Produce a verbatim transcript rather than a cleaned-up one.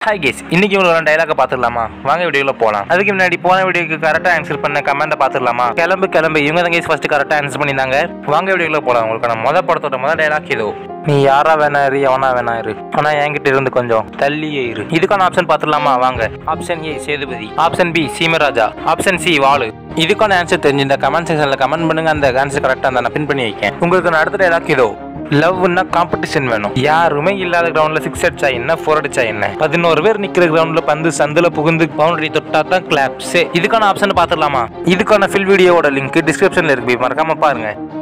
Hi guys, இன்னைக்கு ஒரு டயலாக பாத்துடலாமா? வாங்க வீடியோல போலாம். அதுக்கு முன்னாடி போன வீடியோக்கு கரெக்ட்டா ஆன்சர் பண்ண கமெண்ட பாத்துடலாமா? கிளம்பு கிளம்பு இவங்க தான் गाइस ஃபர்ஸ்ட் கரெக்ட்டா ஆன்சர் பண்ணிருந்தாங்க. வாங்க வீடியோல போலாம். உங்களுக்கு நான் முத படத்தோட முத டயலாக் இதோ. நீ யாரா வேணா இரு எவனா வேணா இரு ஆனா என்கிட்ட இருந்து கொஞ்சம் தள்ளியே இரு. இதுக்கான ஆப்ஷன் பாத்துடலாமா? வாங்க. Option A Sethupathi, option B Seemaraja, option C Vaalu. இதுக்கான ஆன்சர் தெரிஞ்சு இந்த கமெண்ட் செக்ஷன்ல கமெண்ட் பண்ணுங்க. அந்த ஆன்சர் கரெக்டா இருந்தா நான் பின் பண்ணி வைக்கேன். உங்களுக்கு நான் அடுத்த டயலாக் இதோ. லவ்னா காம்படிஷன் வேணும். யாருமே இல்லாத கிரவுண்ட்ல சிக்ஸ் அடிச்சா என்ன, ஃபோர் அடிச்சா என்ன, பதினோரு பேர் நிக்கிற கிரவுண்ட்ல பந்து சந்துல புகுந்து பவுண்டரி தொட்டா தான் கிளாப்ஸ். இதுக்கான ஆப்ஷன் பாத்துடலாமா? இதுக்கான ஃபில் வீடியோவோட லிங்க் டிஸ்கிரிப்ஷன்ல இருக்கு, மறக்காம பாருங்க.